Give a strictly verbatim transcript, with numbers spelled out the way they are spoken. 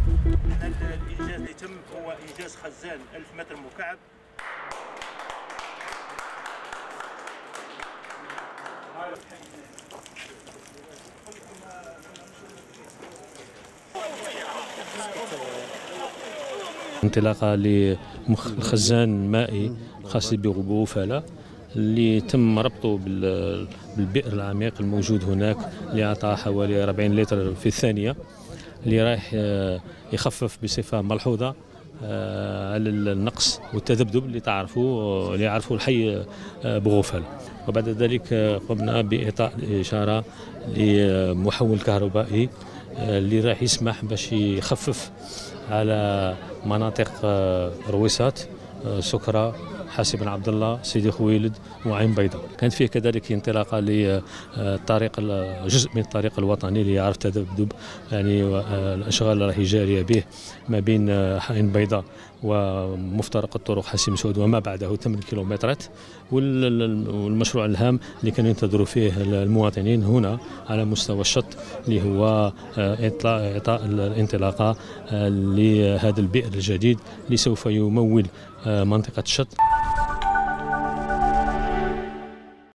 ان الانجاز اللي تم هو انجاز خزان ألف متر مكعب. انطلاقه لخزان مائي خاص بغبو وفاله اللي تم ربطه بالبئر العميق الموجود هناك اللي أعطى حوالي أربعين لتر في الثانية، اللي رايح يخفف بصفة ملحوظة على النقص والتذبذب اللي تعرفوا اللي يعرفوا الحي بغوفال. وبعد ذلك قمنا بإعطاء الإشارة لمحول كهربائي اللي راح يسمح باش يخفف على مناطق رويسات، سكرة، حاسي بن عبد الله، سيدي خويلد وعين بيضاء. كانت فيه كذلك انطلاقه للطريق جزء من الطريق الوطني اللي يعرف تذبذب يعني الاشغال اللي راهي جاريه به ما بين عين بيضاء ومفترق الطرق حاسي مسعود وما بعده ثمانية كيلومترات، والمشروع الهام اللي كانوا ينتظروا فيه المواطنين هنا على مستوى الشط اللي هو اعطاء الانطلاقه لهذا البئر الجديد اللي سوف يمول منطقه الشط.